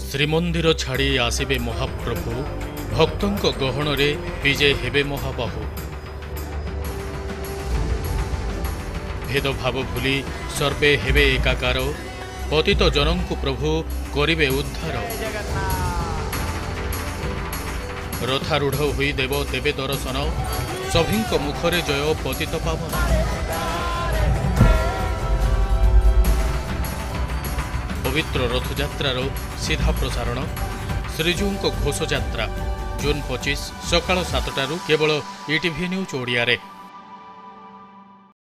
ଶ୍ରୀମନ୍ଦିର ଛାଡ଼ି ଆସିବେ ମହାପ୍ରଭୁ, ଭକ୍ତଙ୍କ ଗହଣରେ ବିଜେ ହେବେ ମହାବାହୁ। ଭେଦଭାବ ଭୁଲି ସର୍ବେ ହେବେ ଏକାକାର, ପତିତ ଜନଙ୍କୁ ପ୍ରଭୁ କରିବେ ଉଦ୍ଧାର। ରଥାରୂଢ଼ ହୋଇ ଦେବ ଦେବେ ଦର୍ଶନ, ସଭିଙ୍କ ମୁଖରେ ଜୟ ପତିତ ପାବନ। ପବିତ୍ର ରଥଯାତ୍ରାର ସିଧା ପ୍ରସାରଣ ଶ୍ରୀଜୀଉଙ୍କ ଘୋଷଯାତ୍ରା ଜୁନ୍ 25 ସକାଳ 7টাରୁ କେବଳ ଇଟିଭି ନ୍ୟୁଜ୍ ଓଡ଼ିଆରେ।